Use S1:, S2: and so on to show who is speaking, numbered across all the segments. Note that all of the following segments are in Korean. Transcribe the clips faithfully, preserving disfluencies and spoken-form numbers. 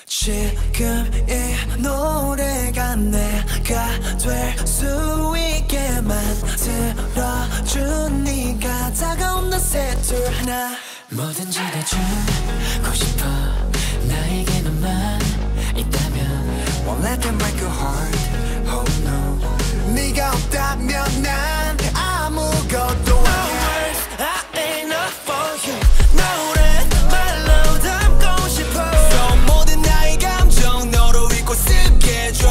S1: 지금 이 노래가 내가 될 수 있게 만들어준 네가 다가온 나 새투나 뭐든지 다 주고 싶어 나에게 너만 있다면 Won't let them break your heart, oh no 네가 없다면 난 아무것도 안 해 I ain't enough for you 노래 말로 담고 싶어 So 모든 나의 감정 너로 읽고 쓰게 해줘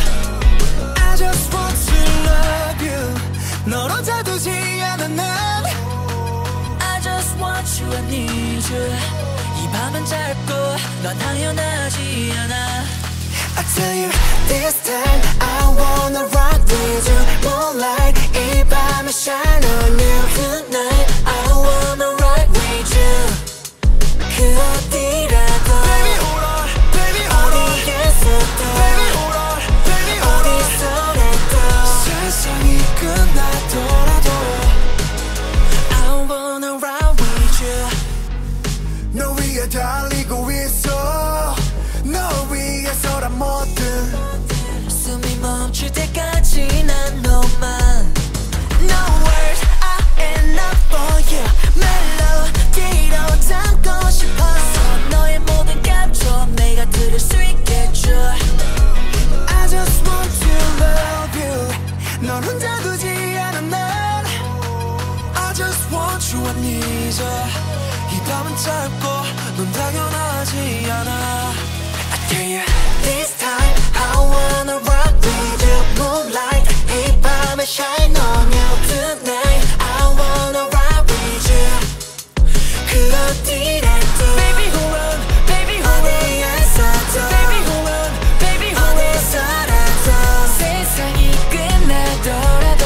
S1: I just want to love you 널 혼자 두지 않아 난 I just want you, I need you 이 밤은 짧고 넌 당연하지 않아 I tell you this time I wanna rock with you Moonlight 이 밤에 shine on you Tonight I wanna rock with you 그 어디라도 Baby hold on, baby hold on 어디에서도 Baby hold on, baby hold on 어디서라도 세상이 끝나더라도 I wanna rock with you 너 위에 달리고 있어 너 위에서란 뭐든 숨이 멈출 때까지 난 너만 No words are enough for you 멜로디로 담고 싶어 너의 모든 감정 내가 들을 수 있게 해줘 I just want to love you 널 혼자 두지 않아 난 I just want you I need you 이 밤은 짧고 넌 당연하지 않아 I tell you this time I wanna rock with you Moonlight 이 밤에 shine on you Tonight I wanna rock with you 그 어디라도 Baby hold on, baby hold on 어디에서도 Baby hold on, baby hold on 어디서라도 세상이 끝나더라도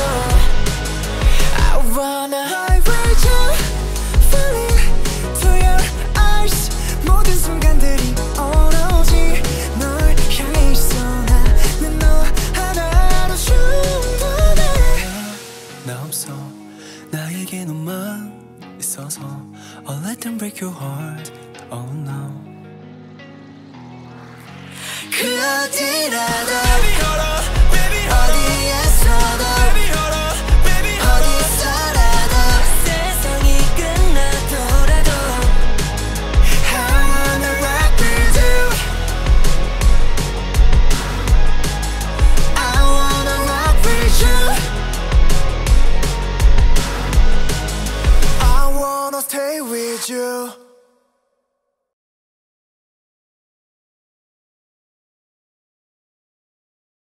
S1: I wanna ride with you Falling to your eyes 모든 순간들이 오로지 널 향해 있어 나는 너 하나로 충분해 나 없어 나에게 너만 있어서 I'll let them break your heart Oh no 그 어디라도 Baby hold on, baby hold on 어디에서도 Baby hold on, baby hold on 어디서라도 세상이 끝나더라도 I wanna rock with you I wanna rock with you I wanna stay with you